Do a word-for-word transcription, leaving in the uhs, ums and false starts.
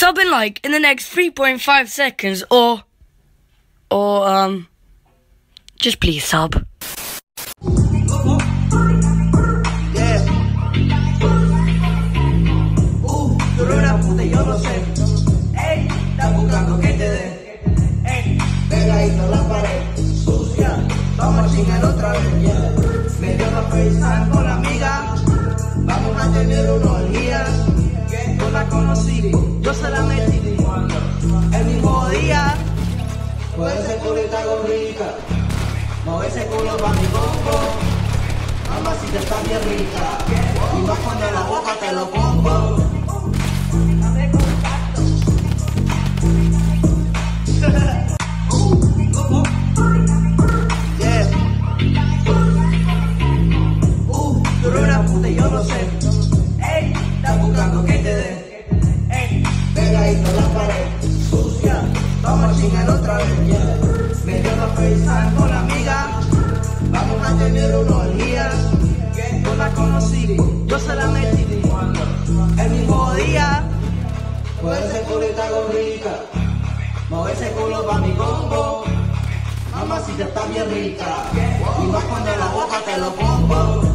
Sub and like in the next three point five seconds, or, or, um, just please sub. Yo no sé, ey, estás buscando que te dé, ey, pegadito a la pared, sucia, vamos a chingar otra vez, yeah. Me dio la FaceTime con la amiga, vamos a tener una orgía, que yo la conocí, yo se la metí, el mismo día, pues ese culito hago rica, no ese culo pa' mi combo, mamacita está bien rica, y más cuando en la boca te lo pongo. Yo no sé, ey, estás buscando que te dé, ey, pegadito a la pared, sucia, vamos a chingar otra vez, yeah. Me dio la FaceTime con la amiga, vamos a tener una orgía, que yo la conocí, yo se la metí, el mismo día, pues ese culito hago rica, mueve ese culo pa' mi combo, mamacita está bien rica, y más cuando en la boca te lo pongo.